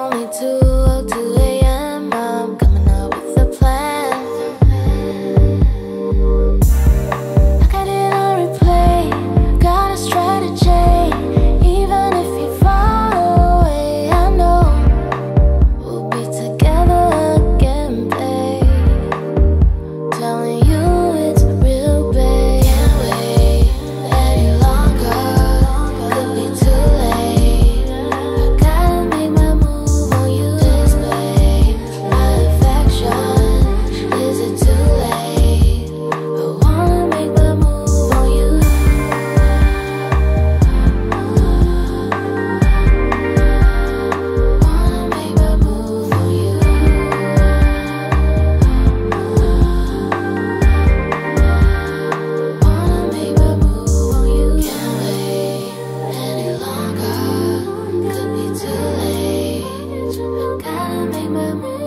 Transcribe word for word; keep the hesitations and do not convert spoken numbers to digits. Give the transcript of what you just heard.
only two oh two a m I'm coming up with a plan. I got it on replay, got a strategy. Even if you're far away, I know we'll be together again, babe. Telling you it's real, babe. Can't wait any longer, could be too late. I gotta make my move on you, display my affection. Is it too late? I wanna make my move on you. Wanna make my move on you. Wanna make my move on you. Can't wait any longer, could be too late. I gotta make my move.